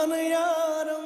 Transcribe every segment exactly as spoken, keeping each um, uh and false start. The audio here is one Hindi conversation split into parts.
मन यारम।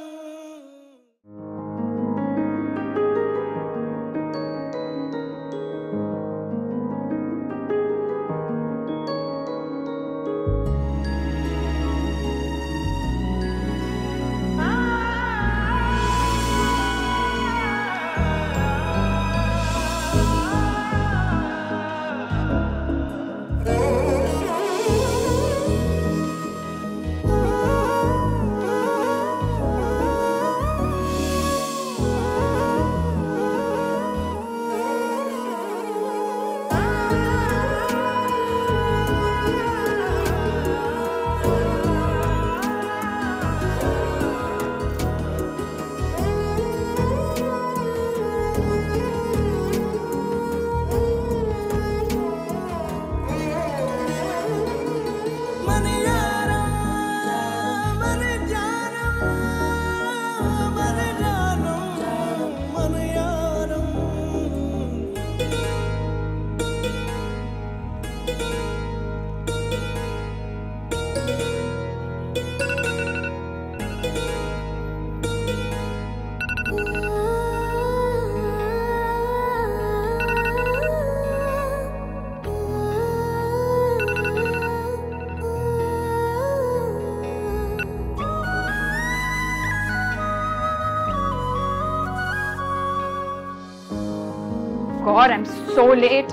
God, I'm so late.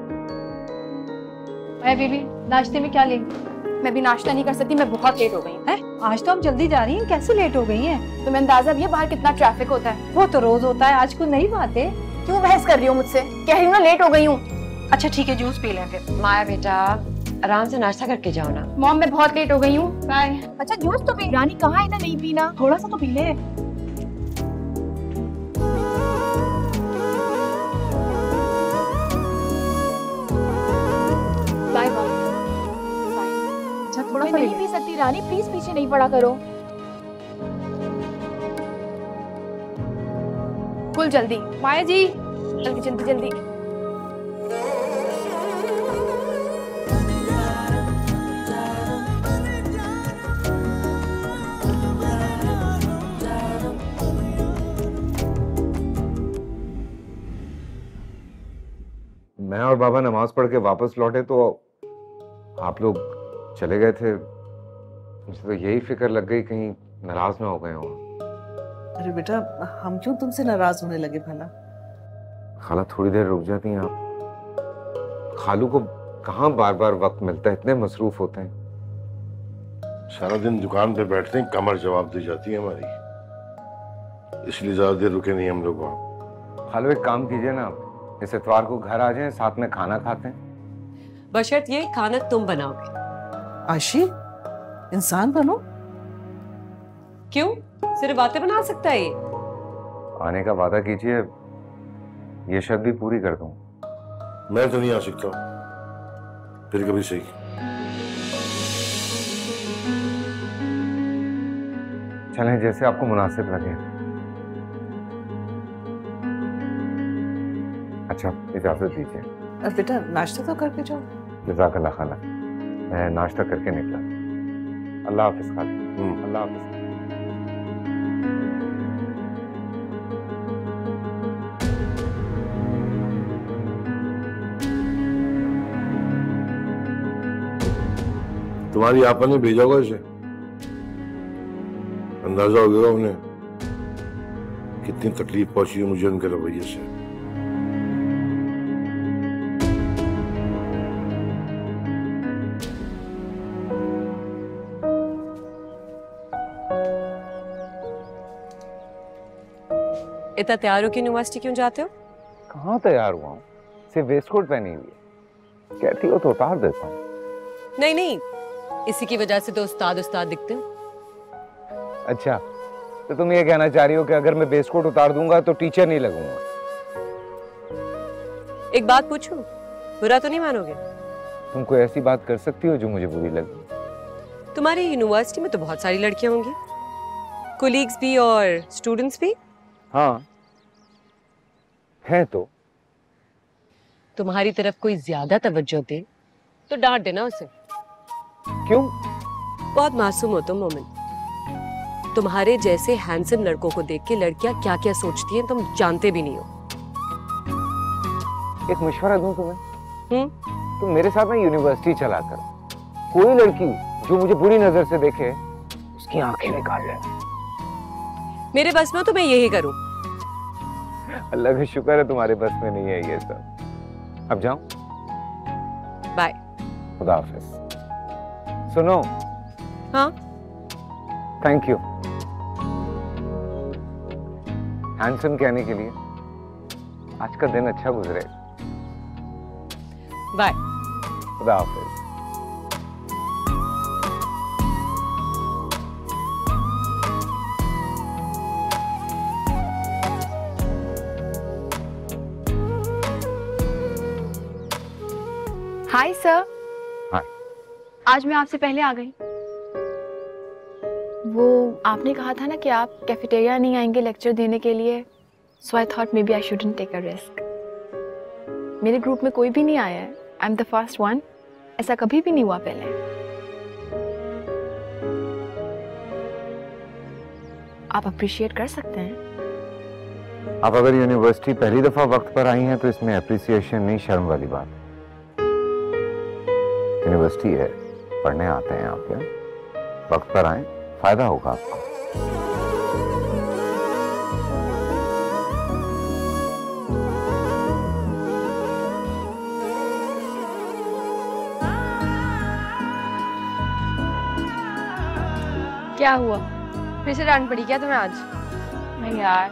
मैं बेबी नाश्ते में क्या लेंगी? मैं भी नाश्ता नहीं कर सकती, मैं बहुत लेट हो गई हूँ। हैं? आज तो हम जल्दी जा रही हैं, कैसे लेट हो गई हैं? तुम्हें अंदाजा भी है बाहर कितना ट्रैफिक होता है? वो तो रोज होता है, आज कोई नई बात है। क्यों बहस कर रही हो मुझसे? कह रही हूँ ना लेट हो गई हूँ। अच्छा ठीक है, जूस पी लें फिर। माया बेटा आराम से नाश्ता करके जाओ ना। मॉम मैं बहुत लेट हो गई हूँ, बाय। अच्छा जूस तो पी। रानी कहाँ है ना, नहीं पीना, थोड़ा सा तो पी ले। Bye bye. अच्छा थोड़ा मैं सा नहीं पी सकती रानी, प्लीज पीछे नहीं पड़ा करो। कुल जल्दी माया जी, जल्दी जल्दी जल्दी। मैं और बाबा नमाज पढ़ के वापस लौटे तो आप लोग चले गए थे। मुझे तो यही फिक्र लग गई कहीं नाराज ना हो गए हो। अरे बेटा हम क्यों तुमसे नाराज होने लगे भला? खाला थोड़ी देर रुक जाती हैं आप। खालू को कहाँ बार बार वक्त मिलता है, इतने मसरूफ होते हैं। सारा दिन दुकान पे बैठते हैं, कमर जवाब दी जाती है हमारी, इसलिए ज्यादा देर रुके नहीं हम लोग वहाँ। खालू एक काम कीजिए ना, इस इतवार को घर आ जाएं, साथ में खाना खाते हैं। बशर्त ये खाना तुम बनाओगे। आशी इंसान बनो। क्यों, सिर्फ बातें बना सकता है ये? आने का वादा कीजिए, ये शर्त भी पूरी कर दूं। मैं तो नहीं आ सकता, फिर कभी सही। चलें जैसे आपको मुनासिब लगे। अच्छा इजाजत दीजिए। अब बेटा नाश्ता तो करके जाओ। जज़ाकल्लाह खाला, मैं नाश्ता करके निकला। अल्लाह हाफिज खाला। अल्लाह हाफिज। तुम्हारी आपा ने भेजा होगा इसे, अंदाजा हो गया उन्हें कितनी तकलीफ पहुंची है मुझे उनके रवैये से। इतना तैयार होकर यूनिवर्सिटी क्यों जाते हो? कहाँ तैयार हुआ हूँ, सिर्फ वेस्ट कोट पहनी हुई है। कहती हो तो उतार देता हूँ। नहीं नहीं, इसी की वजह से तो उस्ताद उस्ताद दिखते हो। अच्छा तो तुम ये कहना चाह रही हो कि अगर मैं वेस्ट कोट उतार दूंगा तो टीचर नहीं लगूंगा? एक बात पूछूं, बुरा तो नहीं मानोगे? तुम कोई ऐसी बात कर सकती हो जो मुझे बुरी लगे? तुम्हारी यूनिवर्सिटी में तो बहुत सारी लड़कियां होंगी, कोलीग्स भी और स्टूडेंट्स भी। हाँ है। तो तुम्हारी तरफ कोई ज्यादा तवज्जो दे तो डांट देना उसे। क्यों? बहुत मासूम हो तुम मोमिन। तुम्हारे जैसे हैंडसम लड़कों को देख के लड़कियां क्या क्या सोचती हैं तुम जानते भी नहीं हो। एक मशवरा दूं तुम्हें? हम्म तुम मेरे साथ ना यूनिवर्सिटी चला कर, कोई लड़की जो मुझे बुरी नजर से देखे उसकी आंखें निकाल ले। मेरे बस में हो तो मैं यही करूं। अल्लाह का शुक्र है तुम्हारे बस में नहीं है ये सब। अब जाऊं? बाय। खुदा हाफिज। सुनो। हाँ थैंक यू हैंडसम कहने के लिए। आज का दिन अच्छा गुजरे। बाय। खुदा हाफिज। Hi sir. हाय। आज मैं आपसे पहले आ गई। वो आपने कहा था ना कि आप कैफेटेरिया नहीं आएंगे लेक्चर देने के लिए, so I thought may be I shouldn't take a risk. मेरे ग्रुप में कोई भी नहीं आया है, I am the first one. ऐसा कभी भी नहीं हुआ पहले। आप अप्रिशिएट कर सकते हैं। आप अगर यूनिवर्सिटी पहली दफा वक्त पर आई हैं तो इसमें अप्रिसिएशन नहीं, शर्म वाली बात है। यूनिवर्सिटी है, पढ़ने आते हैं आप, वक्त पर आए, फायदा होगा आपको। क्या हुआ? फिर से डांट पड़ी क्या तुम्हें आज? नहीं यार,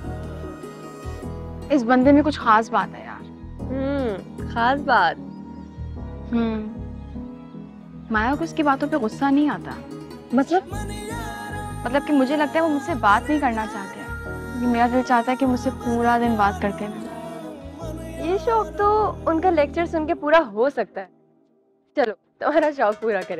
इस बंदे में कुछ खास बात है यार। हम्म खास बात। हम्म माया को उसकी बातों पे गुस्सा नहीं आता। मतलब मतलब कि मुझे लगता है वो मुझसे बात नहीं करना चाहते हैं। मेरा दिल चाहता है कि मुझसे पूरा दिन बात करते रहें। ये शौक तो उनका लेक्चर सुन के पूरा हो सकता है। चलो तुम्हारा शौक पूरा करें।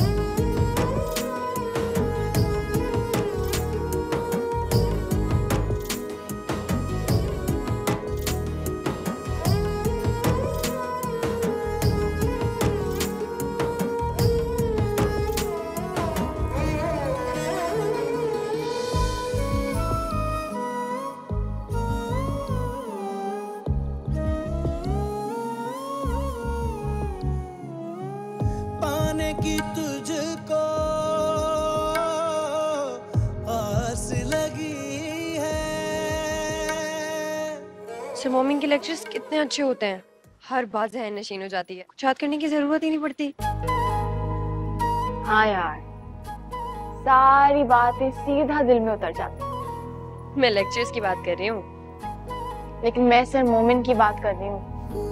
की तुझको आस लगी है। अच्छा मोमिन के लेक्चर्स कितने अच्छे होते हैं, हर बात ज़हन नशीन हो जाती है, कुछ याद करने की जरूरत ही नहीं पड़ती। हाँ यार, सारी बातें सीधा दिल में उतर जाती। मैं लेक्चर्स की बात कर रही हूँ, लेकिन मैं सिर्फ मोमिन की बात कर रही हूँ।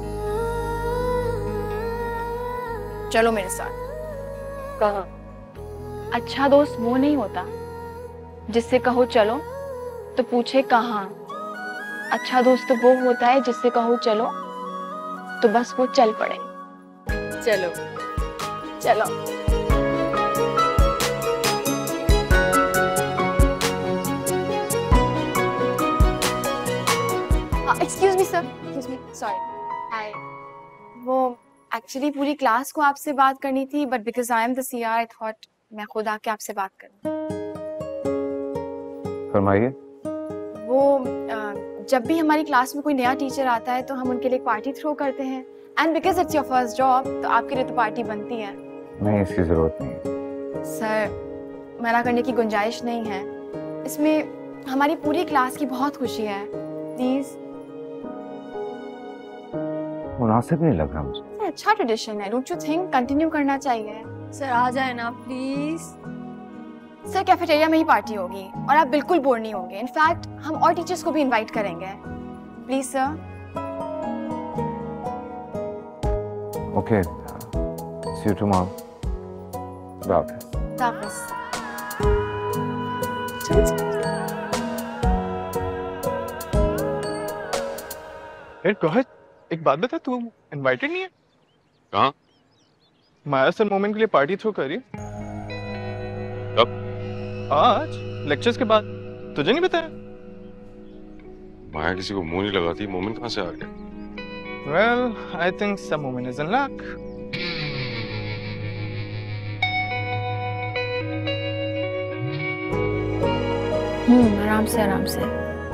चलो मेरे साथ। कहाँ? अच्छा दोस्त वो नहीं होता जिससे कहो चलो तो पूछे कहाँ। अच्छा दोस्त तो वो होता है जिससे कहो चलो तो बस वो चल पड़े। चलो चलो। Excuse me sir, excuse me, sorry. Hi. वो एक्चुअली पूरी क्लास को आपसे बात करनी थी, but because I am the C R I thought मैं खुद आके आपसे बात करूं। फरमाइए। वो जब भी हमारी क्लास में कोई नया टीचर आता है तो हम उनके लिए पार्टी थ्रो करते हैं, and because it's your first job तो आपके लिए तो पार्टी बनती है। नहीं, इसकी जरूरत नहीं है। सर मना करने की गुंजाइश नहीं है, इसमें हमारी पूरी क्लास की बहुत खुशी है, प्लीज। मुनासिब नहीं लग रहा मुझे। सर अच्छा ट्रेडिशन है, डोंट यू थिंक कंटिन्यू करना चाहिए? सर आ जाए ना प्लीज। सर कैफेटेरिया में ही पार्टी होगी और आप बिल्कुल बोर नहीं होंगे। इनफैक्ट हम और टीचर्स को भी इनवाइट करेंगे। Please sir. Okay, see you tomorrow. Bye. हाफिज़। यार गौहर, एक बात बता, तू इनवाइटेड नहीं है? कहाँ? माया सर मोमेंट के लिए पार्टी थ्रो कर रही है। कब? आज लेक्चर्स के बाद। तुझे नहीं बताया? माया किसी को मुंह नहीं लगाती, मोमेंट कहाँ से आ गया? Well, I think some woman is in luck. हम्म आराम से आराम से।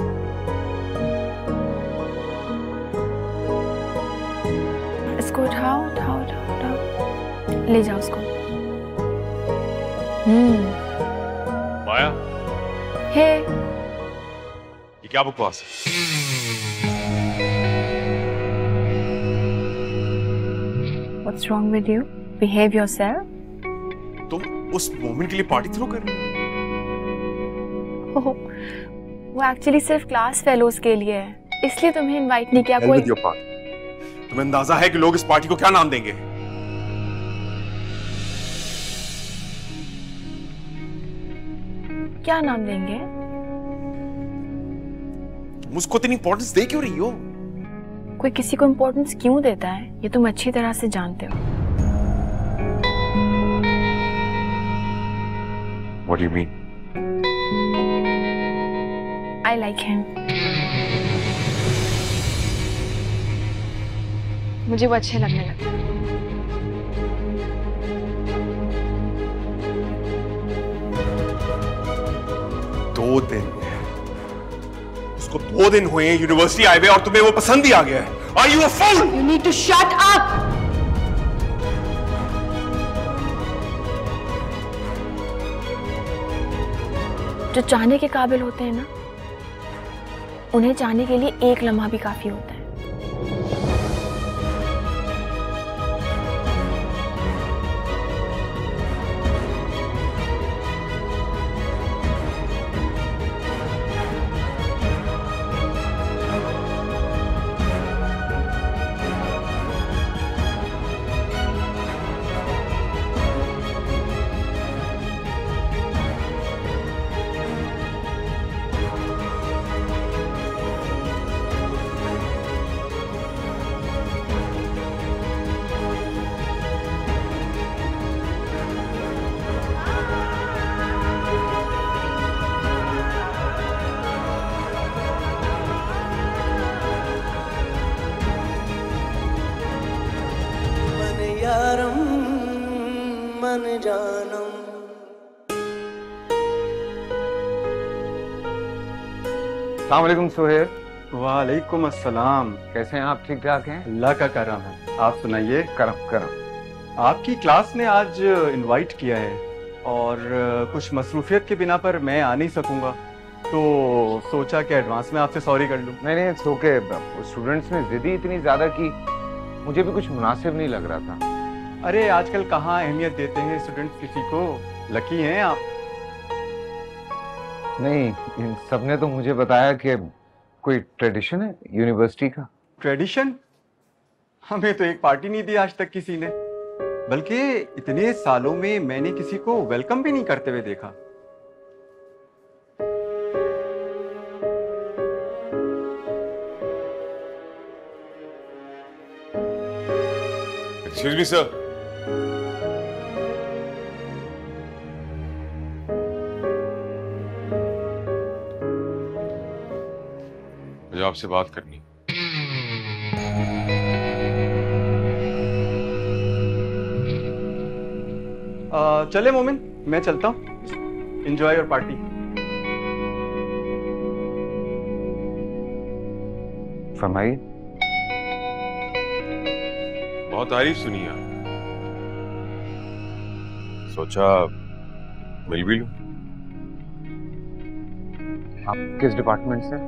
इसको उठाओ उठाओ उठाओ उठाओ, ले जाओ उसको। हम्म माया, हे ये क्या बकवास है? What's wrong with you? Behave yourself. तुम उस मोमेंट के लिए पार्टी थ्रो कर रही हो? ओह, वो एक्चुअली सिर्फ क्लास फेलोज के लिए है, इसलिए तुम्हें इनवाइट नहीं किया। Hell कोई with your party. तुम्हें अंदाजा है कि लोग इस पार्टी को क्या नाम देंगे? क्या नाम देंगे? तुम उसको इतनी इंपॉर्टेंस दे क्यों रही हो? कोई किसी को इम्पोर्टेंस क्यों देता है, ये तुम अच्छी तरह से जानते हो। What do you mean? I like him. मुझे वो अच्छे लगने लगे। दो दिन उसको दो दिन हुए यूनिवर्सिटी आए हुए और तुम्हें वो पसंद ही आ गया है। Are you a fool? You need to shut up. जो चाहने के काबिल होते हैं ना, उन्हें चाहने के लिए एक लम्हा भी काफी होता है। यारम मन जानम। अस्सलाम वालेकुम सुहेर। वालेकुम अस्सलाम। कैसे हैं आप? ठीक ठाक हैं? अल्लाह का करम है। आप सुनाइए। करम करम। आपकी क्लास ने आज इनवाइट किया है और कुछ मसरूफियत के बिना पर मैं आ नहीं सकूंगा, तो सोचा कि एडवांस में आपसे सॉरी कर लूं। नहीं नहीं, इट्स ओके। स्टूडेंट्स ने जिद ही इतनी ज्यादा की, मुझे भी कुछ मुनासिब नहीं लग रहा था। अरे आजकल कहाँ अहमियत देते हैं स्टूडेंट्स किसी को, लकी हैं आप। नहीं, इन सबने तो मुझे बताया कि कोई ट्रेडिशन है यूनिवर्सिटी का। ट्रेडिशन? हमें तो एक पार्टी नहीं दी आज तक किसी ने, बल्कि इतने सालों में मैंने किसी को वेलकम भी नहीं करते हुए देखा। Excuse me, sir. मुझे आपसे बात करनी। आ, चले मोमिन, मैं चलता हूँ। Enjoy your party. फरमाइए। बहुत तारीफ सुनी है, सोचा मिल भी लूं। आप किस डिपार्टमेंट से?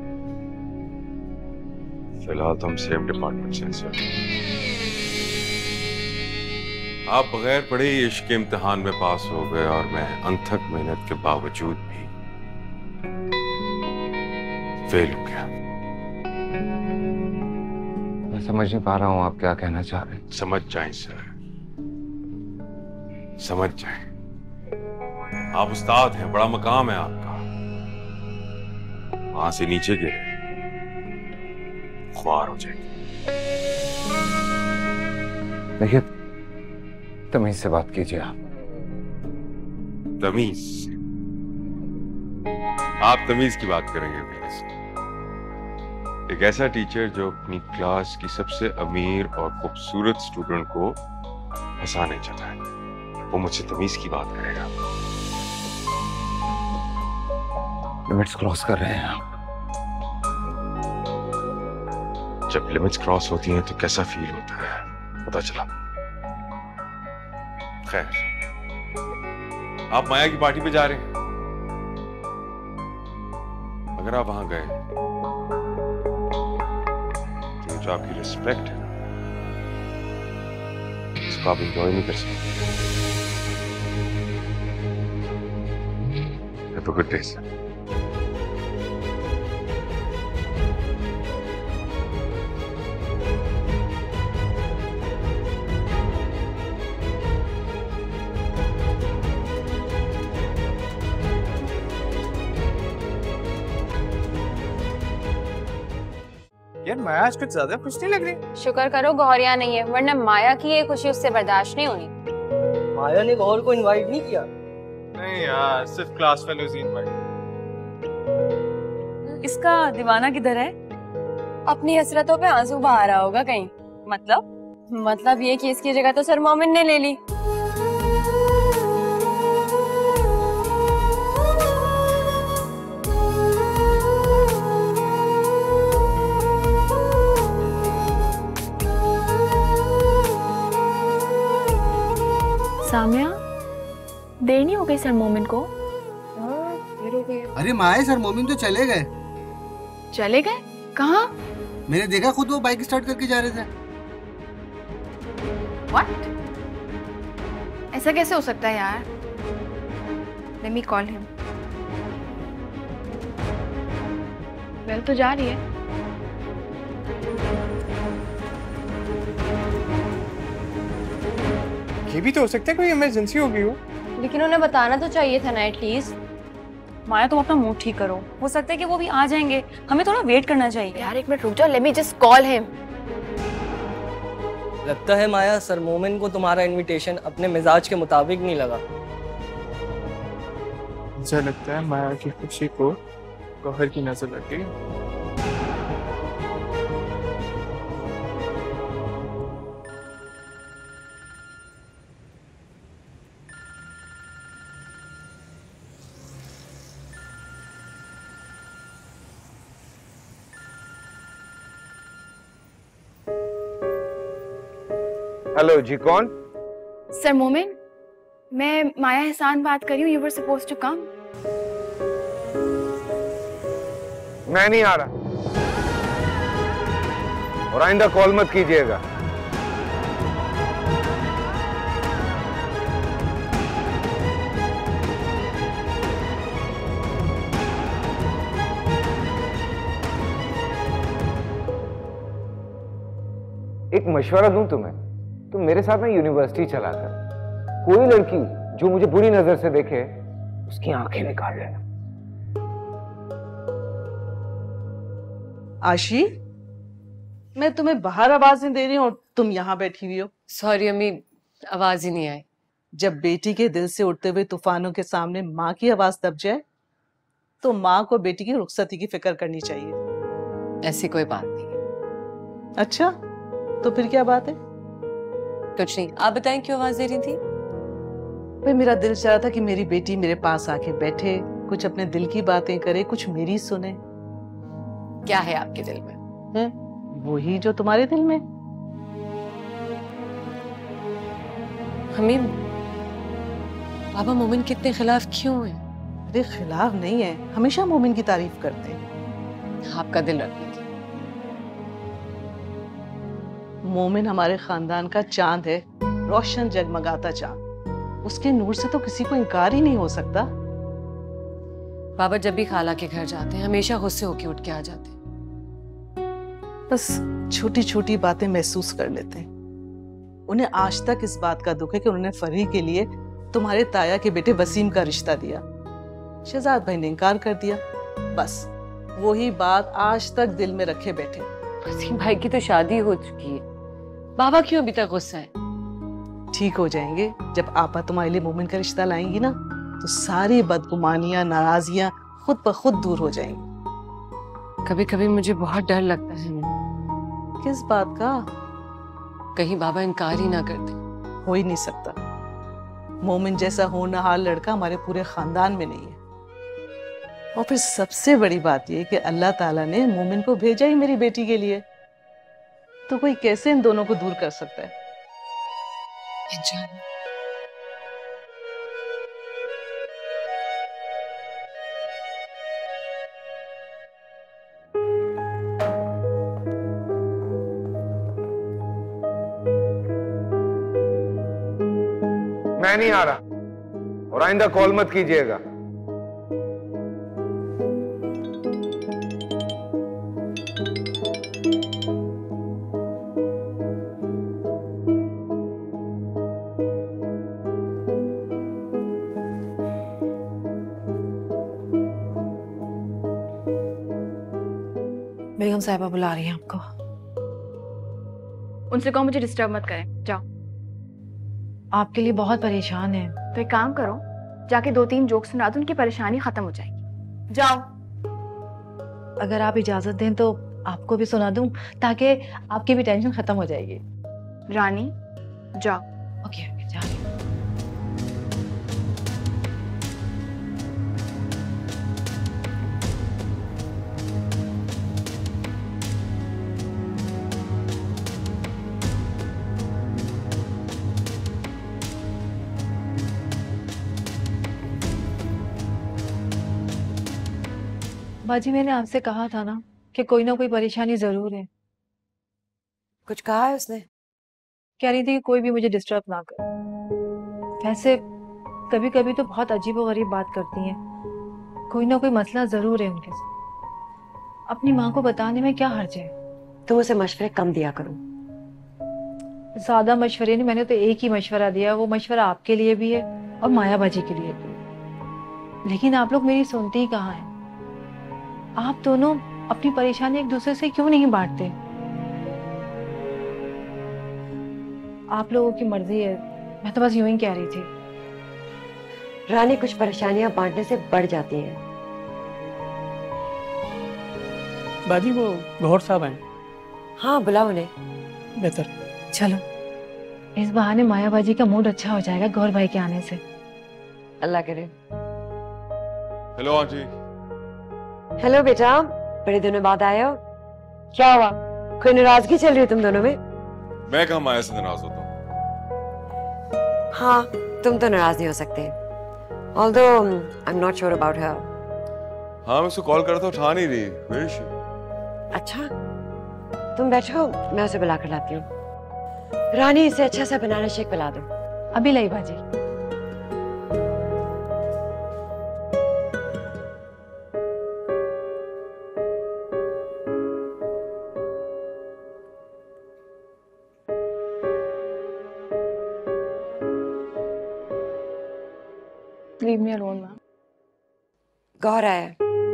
फिलहाल तो हम सेम डिपार्टमेंट से हैं सर। आप बगैर पढ़े ही इश्क के इम्तिहान में पास हो गए और मैं अनथक मेहनत के बावजूद भी फेल हो गया। मैं समझ नहीं पा रहा हूँ आप क्या कहना चाह रहे हैं। समझ जाएं सर, समझ जाएं। आप उस्ताद हैं, बड़ा मकाम है आपका। वहां से नीचे गिरे ख्वार हो जाएंगे। देखिए, तमीज से बात कीजिए आप। तमीज? आप तमीज की बात करेंगे मेरे से? एक ऐसा टीचर जो अपनी क्लास की सबसे अमीर और खूबसूरत स्टूडेंट को हंसाने चला है, वो मुझसे तमीज की बात करेगा? लिमिट्स क्रॉस कर रहे हैं आप। जब लिमिट्स क्रॉस होती हैं तो कैसा फील होता है पता चला। खैर, आप माया की पार्टी पे जा रहे हैं। अगर आप वहां गए तो जो आपकी रिस्पेक्ट है इसको आप इंजॉय नहीं कर सकते। Have a good day, sir. यार माया आज कुछ ज्यादा खुश नहीं लग रही। शुक्र करो गौरिया नहीं है, वरना माया की ये खुशी उससे बर्दाश्त नहीं होनी। माया ने गौर को इनवाइट नहीं किया? नहीं यार, सिर्फ क्लास फेलोज ही इनवाइट। इसका दीवाना किधर है? अपनी हसरतों पे आंसू बहा रहा होगा कहीं। मतलब मतलब ये कि इसकी जगह तो सर मोमिन ने ले ली। सामिया, देर नहीं हो गई सर मोमिन को? अरे माए, सर मोमिन तो चले गए। चले गए? कहाँ? मैंने देखा, खुद वो बाइक स्टार्ट करके जा रहे थे। What? ऐसा कैसे हो सकता है यार? Let me call him. Well तो जा रही है। ये भी तो हो सकता है कोई इमरजेंसी हो गई हो। लेकिन उन्हें बताना तो चाहिए था ना एटलीस्ट। माया तुम अपना मूड ठीक करो, हो सकता है कि वो भी आ जाएंगे, हमें थोड़ा वेट करना चाहिए। यार एक मिनट रुक जाओ, let me just call him. लगता है माया सर मोमिन को तुम्हारा इनविटेशन अपने मिजाज के मुताबिक नहीं लगा। मुझे लगता है माया की खुशी को गौहर की नजर लग गई। हेलो जी, कौन? सर मोमिन, मैं माया एहसान बात कर रही हूँ। You were supposed to come. मैं नहीं आ रहा और आइंदा कॉल मत कीजिएगा। एक मशवरा दूं तुम्हें, तुम मेरे साथ ना यूनिवर्सिटी चला कर कोई लड़की जो मुझे बुरी नजर से देखे उसकी आंखें निकाल लेना। आशी, मैं तुम्हें बाहर आवाजें दे रही हूँ और तुम यहाँ बैठी हुई हो। सॉरी अम्मी, आवाज ही नहीं आई। जब बेटी के दिल से उठते हुए तूफानों के सामने माँ की आवाज दब जाए तो माँ को बेटी की रुखसती की फिक्र करनी चाहिए। ऐसी कोई बात नहीं। अच्छा, तो फिर क्या बात है? कुछ नहीं, आप बताएं क्यों आवाज दे रही थी? भाई मेरा दिल चाह था कि मेरी बेटी मेरे पास आके बैठे, कुछ अपने दिल की बातें करे, कुछ मेरी सुने। क्या है आपके दिल में? हम्म, वही जो तुम्हारे दिल में। हमीम, बाबा मोमिन कितने खिलाफ क्यों हैं? अरे खिलाफ नहीं है, हमेशा मोमिन की तारीफ करते हैं। आपका दिल रख लीजिए। मोमिन हमारे खानदान का चांद है, रोशन जगमगाता चांद। उसके नूर से तो किसी को इनकार ही नहीं हो सकता। बाबा जब भी खाला के घर जाते हैं हमेशा गुस्से होके उठ के आ जाते हैं। बस छोटी छोटी बातें महसूस कर लेते हैं। उन्हें आज तक इस बात का दुख है कि उन्होंने फरी के लिए तुम्हारे ताया के बेटे वसीम का रिश्ता दिया। शहजाद भाई ने इनकार कर दिया। बस वही बात आज तक दिल में रखे बैठे। वसीम भाई की तो शादी हो चुकी है, बाबा क्यों अभी तक गुस्सा है? ठीक हो जाएंगे। जब आपा तुम्हारे लिए मोमिन का रिश्ता लाएंगी ना तो सारी बदगुमानियां, नाराजियां खुद ब खुद दूर हो जाएंगी। कभी कभी मुझे बहुत डर लगता है। किस बात का? कहीं बाबा इनकार ही ना कर दे। हो ही नहीं सकता। मोमिन जैसा होनहार लड़का हमारे पूरे खानदान में नहीं है। और फिर सबसे बड़ी बात ये कि अल्लाह ताला ने मोमिन को भेजा ही मेरी बेटी के लिए, तो कोई कैसे इन दोनों को दूर कर सकता है? मैं नहीं आ रहा और आइंदा कॉल मत कीजिएगा। बेगम साहिबा बुला रही हैं आपको। उनसे कहो मुझे डिस्टर्ब मत करें, जाओ। आपके लिए बहुत परेशान है। तो एक काम करो, जाके दो तीन जोक सुना दो, उनकी परेशानी खत्म हो जाएगी। जाओ। अगर आप इजाजत दें तो आपको भी सुना दूं, ताकि आपकी भी टेंशन खत्म हो जाएगी। रानी जाओ। ओके ओके जा रही हूं। बाजी, मैंने आपसे कहा था ना कि कोई ना कोई परेशानी जरूर है। कुछ कहा है उसने? कह रही थी कि कोई भी मुझे डिस्टर्ब ना करे। वैसे कभी कभी तो बहुत अजीब और गरीब बात करती हैं। कोई ना कोई मसला जरूर है उनके साथ। अपनी माँ को बताने में क्या हर्ज है? तुम उसे मशवरे कम दिया करो। ज्यादा मशवरे नहीं, मैंने तो एक ही मशवरा दिया। वो मशवरा आपके लिए भी है और माया बाजी के लिए भी। लेकिन आप लोग मेरी सुनती ही कहाँ है? आप दोनों अपनी परेशानी एक दूसरे से क्यों नहीं बांटते? आप लोगों की मर्जी है, मैं तो बस यूं ही कह रही थी। रानी, कुछ परेशानियां बांटने से बढ़ जाती हैं। बाजी वो गौहर साहब हैं। हाँ, बुलाओ उन्हें। बेहतर। चलो, इस बहाने मायाबाजी का मूड अच्छा हो जाएगा गौर भाई के आने से। अल्लाह करे। Hello aunty. हेलो बेटा, बड़े दिनों बाद आए हो। क्या हुआ? कोई नाराजगी चल रही है तुम दोनों में? मैं कहाँ माया से नाराज होता हूँ। हाँ, तुम तो नाराज नहीं हो सकते। Although I'm not sure about her. हाँ, मैं उसको कॉल करता हूँ, उठा नहीं रही। Where is she? अच्छा, तुम बैठो, मैं उसे बुला कर लाती हूँ। रानी, इसे अच्छा सा बनाना शेक पिला दो। अभी लाई बाजी। Leave me alone, ma'am. गौर आया।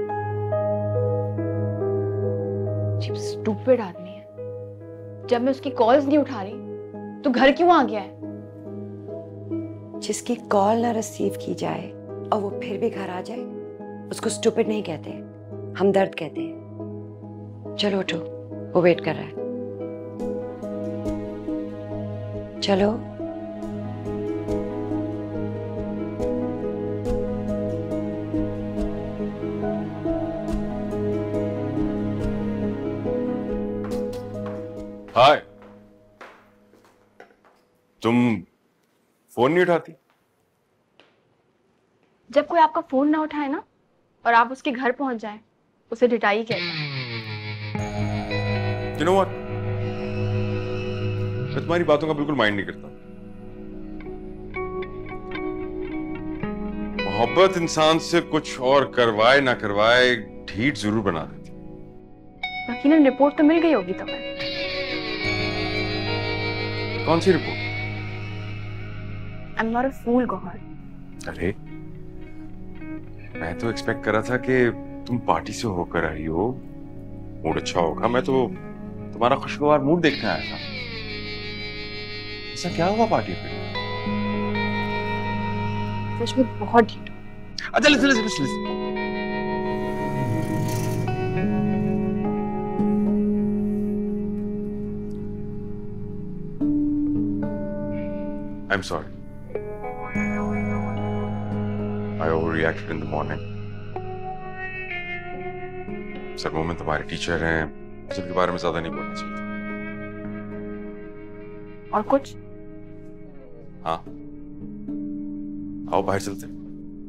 स्टूपिड आदमी है। जब मैं उसकी कॉल्स नहीं उठा रही तो घर क्यों आ गया है? जिसकी कॉल ना रिसीव की जाए और वो फिर भी घर आ जाए, उसको स्टूपिड नहीं कहते, हमदर्द कहते हैं। चलो उठो, वो वेट कर रहा है। चलो। हाय। तुम फोन नहीं उठाती? जब कोई आपका फोन ना उठाए ना और आप उसके घर पहुंच जाए, उसे डिटाई कहते हैं। You know what? मैं तुम्हारी बातों का बिल्कुल माइंड नहीं करता। मोहब्बत इंसान से कुछ और करवाए ना करवाए ढीठ जरूर बना देती। यकीनन रिपोर्ट तो मिल गई होगी तुम्हें। कौन सी report? I'm not a fool, Gauhar. अरे, मैं तो एक्सपेक्ट कर रहा था कि तुम पार्टी से होकर आई हो, मूड अच्छा होगा। मैं तो तुम्हारा खुशगवार मूड देखने आया था। ऐसा क्या हुआ पार्टी पे? सच में बहुत ढीठ। अच्छा, listen listen listen. I'm sorry. I overreacted in the morning. Sir Momin तुम्हारे टीचर हैं, जिनके बारे में ज्यादा नहीं बोलना चाहिए। और कुछ? हाँ, आओ बाहर चलते हैं।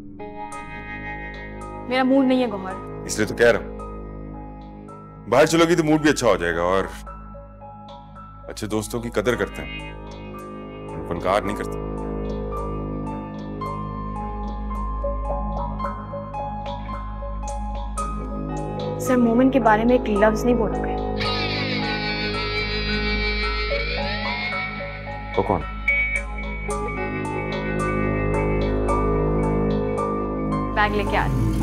मेरा मूड नहीं है गौहर। इसलिए तो कह रहा हूं, बाहर चलोगी तो मूड भी अच्छा हो जाएगा। और अच्छे दोस्तों की कदर करते हैं, उनको इनकार नहीं करते। सर मोमिन के बारे में एक लफ्ज नहीं बोलोगे? वो कौन? बैग लेके आ रही।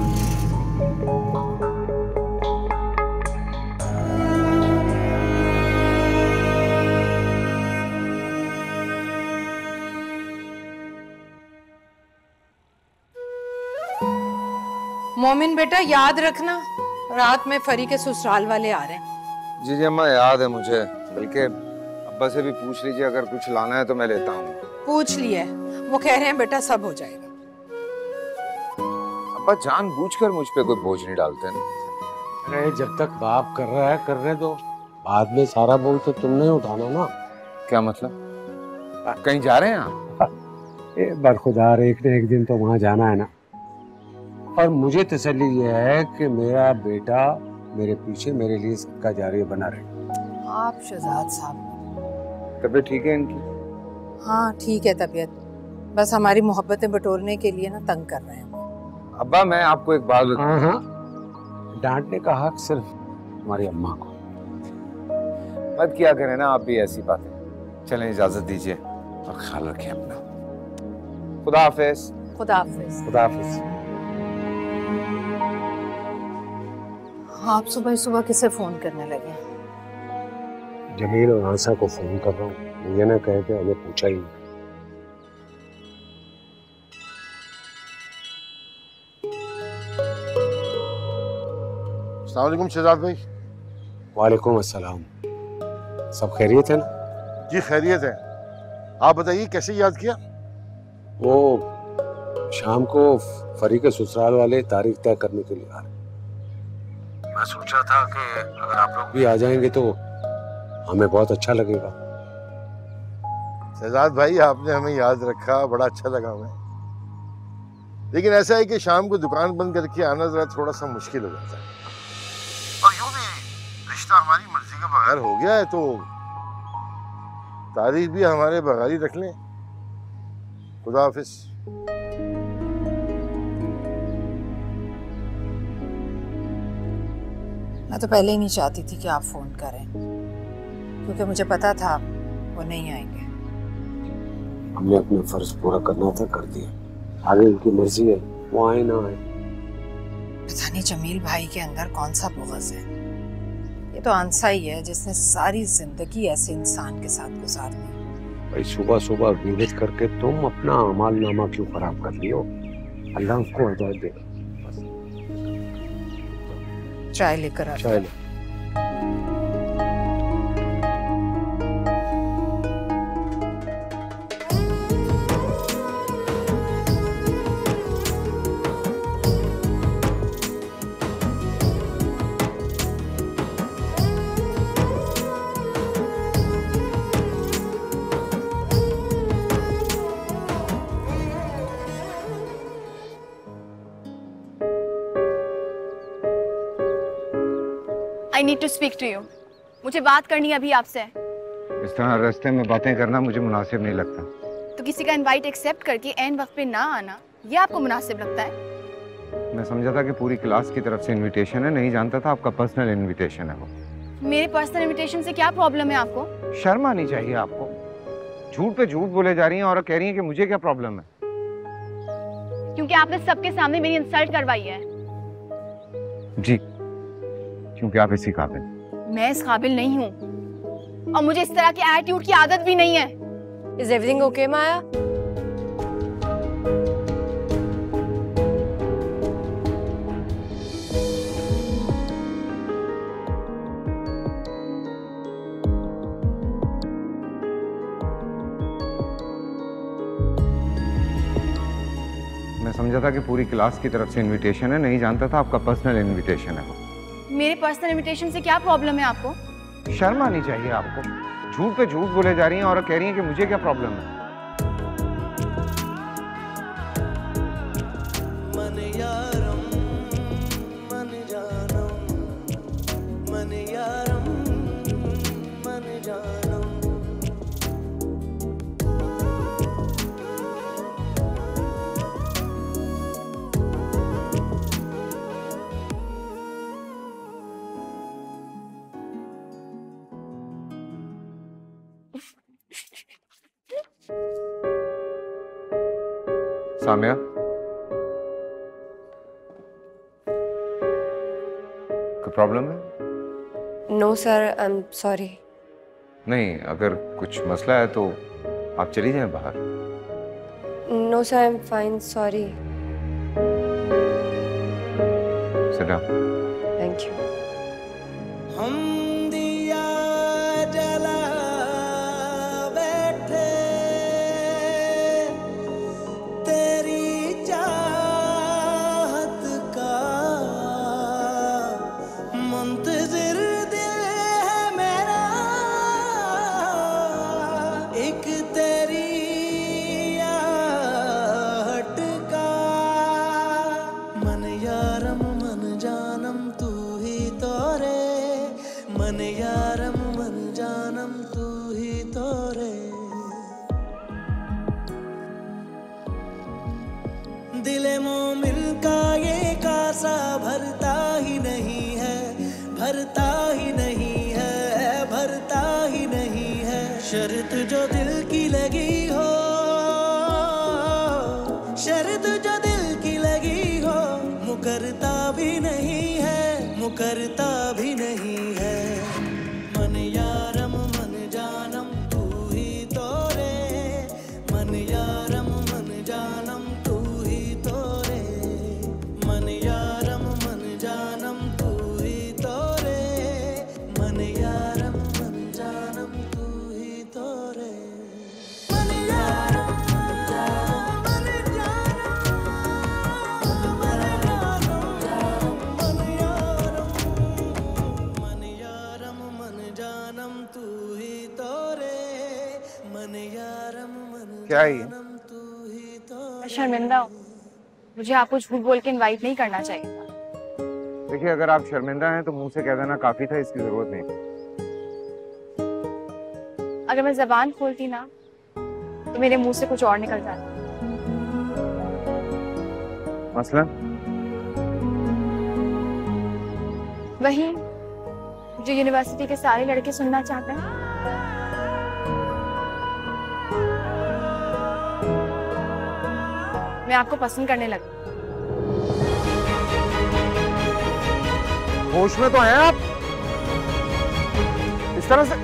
मोमिन बेटा याद रखना, रात में फरी के ससुराल वाले आ रहे हैं। जी जी अम्मा याद है मुझे, बल्कि अब्बा से भी पूछ लीजिए, अगर कुछ लाना है तो मैं लेता हूँ। पूछ लिया, वो कह रहे हैं बेटा सब हो जाएगा। अब्बा जानबूझकर मुझ पे कोई बोझ नहीं डालते ना। अरे जब तक बाप कर रहा है करने दो, बाद में सारा बोझ तो तुमने उठाना ना। क्या मतलब? कहीं जा रहे हैं आप? ए बरखुदार, एक न एक दिन तो वहाँ जाना है ना। और मुझे तसल्ली ये है कि मेरा बेटा मेरे पीछे मेरे लिए सबका जारी बना रहे। आप शहजाद साहब, तबीयत ठीक है इनकी? हाँ ठीक है तबीयत, बस हमारी मोहब्बतें बटोरने के लिए ना तंग कर रहे हैं। अब्बा मैं आपको एक बात हाँ हाँ, डांटने का हक सिर्फ हमारी अम्मा को। मत किया करें ना आप भी ऐसी बातें। चलें इजाजत दीजिए और ख्याल रखें अपना। खुदा हाफिज। खुदा हाफिज। खुदा हाफिज। आप सुबह सुबह किसे फोन करने लगे? जमील और आंसा को फोन कर रहा हूँ, ये ना कहे कि हमें पूछा ही नहीं। अस्सलाम वालेकुम शहजाद भाई। वालेकुम अस्सलाम। सब खैरियत है ना? जी खैरियत है। आप बताइए कैसे याद किया? वो शाम को फरी के ससुराल वाले तारीख तय करने के लिए आ रहे। मैं सोचा था कि अगर आप लोग भी आ जाएंगे तो हमें बहुत अच्छा लगेगा। शहजाद भाई आपने हमें याद रखा, बड़ा अच्छा लगा हमें। लेकिन ऐसा है कि शाम को दुकान बंद करके आना जरा थोड़ा सा मुश्किल हो जाता है। और यूं भी रिश्ता हमारी मर्जी के बगैर हो गया है तो तारीख भी हमारे बगैर ही रख लें। खुदा हाफिज। मैं तो पहले ही नहीं चाहती थी कि आप फोन करें, क्योंकि मुझे पता था वो नहीं आएंगे। हमने अपना फर्ज पूरा करना था, कर दिया। आगे उनकी मर्जी है, वो आए ना आए। पता नहीं जमील भाई के अंदर कौन सा बुग़्ज़ है। ये तो आंसा ही है जिसने सारी जिंदगी ऐसे इंसान के साथ गुजार दी। भाई सुबह सुबह गिरफ्त करके तुम अपना अमाल नामा क्यों खराब कर लियो? अल्लाह उसको हिदायत दे। चाय लेकर आ। चाय ले। I need to speak to you. मुझे बात करनी है अभी आपसे। इस तरह रास्ते में बातें करना मुझे मुनासिब नहीं लगता। तो किसी का इनवाइट एक्सेप्ट करके एन वक्त पे ना आना, ये आपको मुनासिब लगता है? मैं समझा था कि पूरी क्लास की तरफ से इनविटेशन है, नहीं जानता था आपका पर्सनल इनविटेशन है वो। मेरे पर्सनल इनविटेशन से क्या प्रॉब्लम है आपको? शर्म आनी चाहिए आपको। झूठ पे झूठ बोले जा रही हैं और कह रही हैं कि मुझे क्या प्रॉब्लम है। क्योंकि आपने सबके सामने मेरी इंसल्ट करवाई है। जी, क्योंकि आप इसी काबिल। मैं इस काबिल नहीं हूँ और मुझे इस तरह के एटीट्यूड की आदत भी नहीं है। Is everything okay, माया? मैं समझा था कि पूरी क्लास की तरफ से इनविटेशन है, नहीं जानता था आपका पर्सनल इनविटेशन है वो। मेरे पर्सनल इनविटेशन से क्या प्रॉब्लम है आपको? शर्म आनी चाहिए आपको। झूठ पे झूठ बोले जा रही हैं और कह रही हैं कि मुझे क्या प्रॉब्लम है। सामिया, कोई प्रॉब्लम है? No sir, I am sorry. नहीं, अगर कुछ मसला है तो आप चली जाएं बाहर। No sir, I am fine, sorry. Sit down. Thank you. हम दिया जला बैठे तेरी चाहत का, मुंतजिर दिल है मेरा एक तेरी आहट का। मन यारम मन जानम तू ही तो रे, मन यारम मन जानम तू ही तो रे। दिले मोमिन का ये कासा भरता ही नहीं है, भरता ही नहीं है, भरता ही नहीं है। शर्त जो दिल की लगी हो, शर्त जो दिल की लगी हो, मुकरता भी नहीं है, मुकरता भी नहीं है। मन यारम मन जानम तू ही तो रे, मन यारम मन जानम तू ही तो रे, मन यारम मन जानम तू ही तो रे, मन यारम मन जानम तू ही तो रे। मन यारम क्या है ये? मैं शर्मिंदा हूँ, मुझे आपको झूठ बोल के इनवाइट नहीं करना चाहिए था। देखिए, अगर आप शर्मिंदा हैं तो मुंह से कह देना काफी था, इसकी जरूरत नहीं। अगर मैं जबान खोलती ना तो मेरे मुंह से कुछ और निकल जाता। मसलन? वही जो यूनिवर्सिटी के सारे लड़के सुनना चाहते हैं। मैं आपको पसंद करने लगी। होश में तो हैं आप? इस तरह से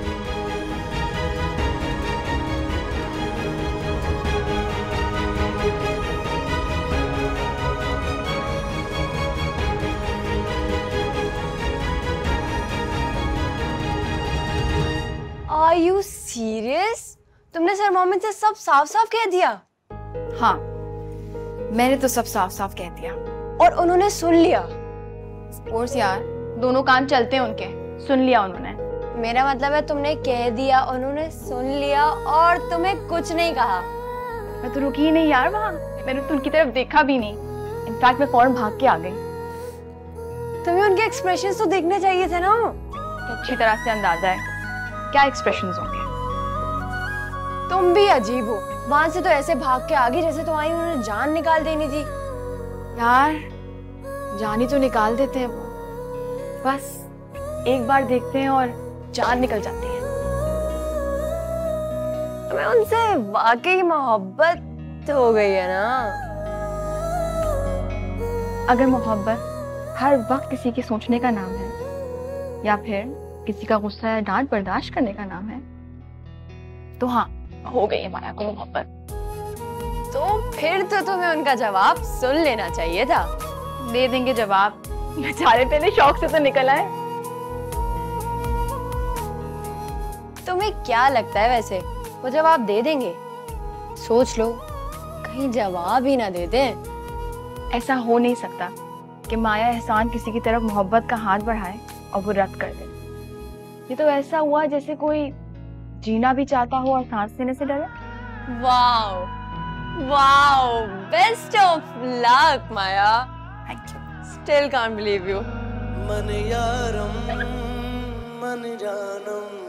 Are you serious? तुमने सर मोहम्मद से सब साफ साफ कह दिया? हाँ, मैंने तो सब साफ साफ कह दिया। और उन्होंने सुन लिया? कोर्स यार, दोनों कान चलते हैं उनके। सुन लिया उन्होंने। मेरा मतलब है तुमने कह दिया, उन्होंने सुन लिया और तुम्हें कुछ नहीं कहा। मैं तो रुकी ही नहीं यार वहाँ, मैंने तो उनकी तरफ देखा भी नहीं। इनफैक्ट मैं फौरन भाग के आ गई। तुम्हें उनके एक्सप्रेशंस तो देखने चाहिए थे ना। अच्छी तरह से अंदाजा है क्या एक्सप्रेशंस होंगे। तुम भी अजीब हो, वहां से तो ऐसे भाग के आ गई जैसे तो आई उन्होंने जान निकाल देनी थी। यार जान ही तो निकाल देते हैं वो, बस एक बार देखते हैं और जान निकल जाती है। तुम्हें उनसे वाकई मोहब्बत हो गई है ना? अगर मोहब्बत हर वक्त किसी के सोचने का नाम है या फिर किसी का गुस्सा या डांट बर्दाश्त करने का नाम है तो हाँ, हो गई है माया को मोहब्बत। तो फिर तो तुम्हें उनका जवाब सुन लेना चाहिए था। दे देंगे जवाब, बेचारे तेरे शौक से तो निकल आए। तुम्हें क्या लगता है वैसे वो जवाब दे देंगे? सोच लो, कहीं जवाब ही ना दे दें। ऐसा हो नहीं सकता, कि माया एहसान किसी की तरफ मोहब्बत का हाथ बढ़ाए और वो रद्द कर दे। ये तो ऐसा हुआ जैसे कोई जीना भी चाहता हो और सांस लेने से डरे। Wow wow, best of luck Maya. Thank you. Still can't believe you. मन यारम मन जानम